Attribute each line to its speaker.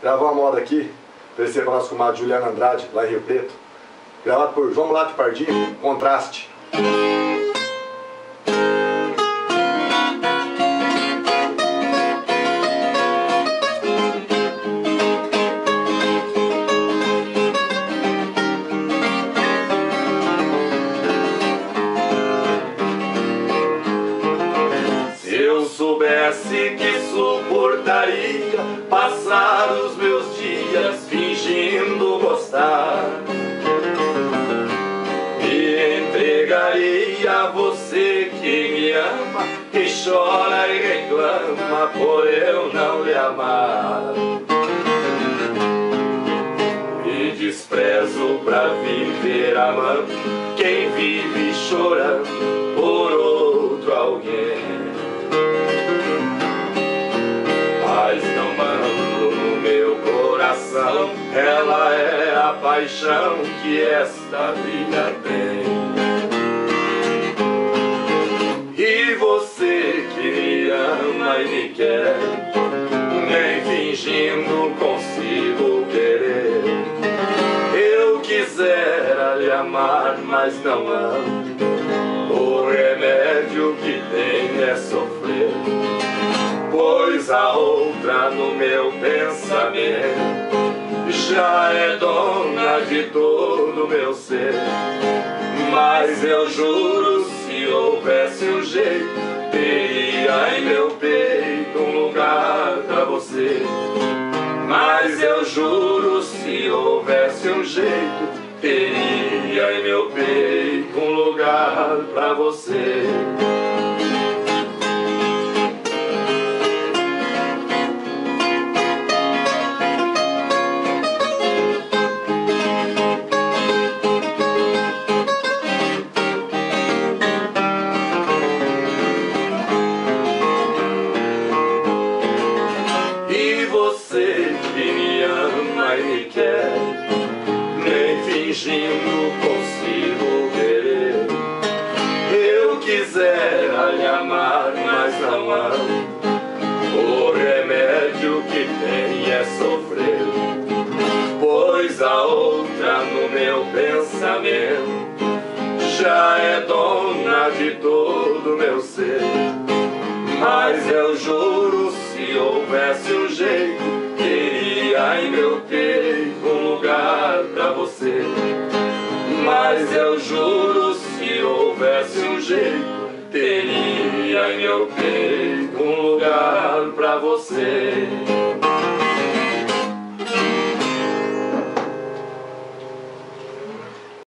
Speaker 1: Gravar uma moda aqui, oferecer para nosso comadre Juliana Andrade, lá em Rio Preto. Gravado por João Mulato Pardinho, Contraste.
Speaker 2: Se eu soubesse que suportaria passar os meus dias fingindo gostar, me entregaria a você que me ama, que chora e reclama por eu não lhe amar. Me desprezo pra viver amando quem vive chorando por outro alguém. Mas não mando no meu coração, ela é a paixão que esta vida tem. E você que me ama e me quer, nem fingindo consigo querer. Eu quisera lhe amar, mas não amo. O remédio que tem é sofrer, pois a outra no meu pensamento já é dona de todo o meu ser. Mas eu juro, se houvesse um jeito, teria em meu peito um lugar pra você. Mas eu juro, se houvesse um jeito, teria em meu peito um lugar pra você. E você que me ama e me quer, nem fingindo consigo querer. Eu quisera lhe amar, mas não amo. O remédio que tem é sofrer, pois a outra no meu pensamento já é dona de todo o meu ser. Mas eu juro, se houvesse um jeito, teria em meu peito um lugar pra você. Mas eu juro, se houvesse um jeito, teria em meu peito um lugar pra você.